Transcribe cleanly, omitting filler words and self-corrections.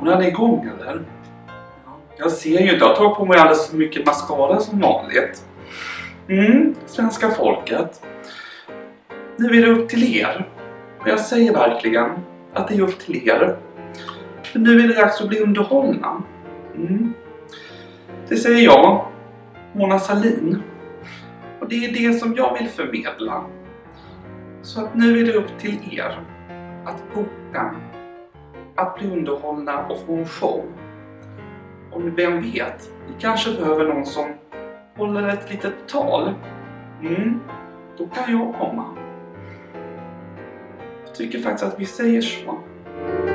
kameran är igång eller? Jag ser ju inte, jag tar på mig alldeles för mycket mascara som vanligt. Svenska folket. Nu är det upp till er. Och jag säger verkligen att det är upp till er. För nu är det dags att bli underhållna. Det säger jag, Mona Sahlin. Och det är det som jag vill förmedla. Så att nu är det upp till er att boka, att bli underhållna och få en show. Och vem vet, ni kanske behöver någon som håller ett litet tal. Då kan jag komma. Jag tycker faktiskt att vi säger så.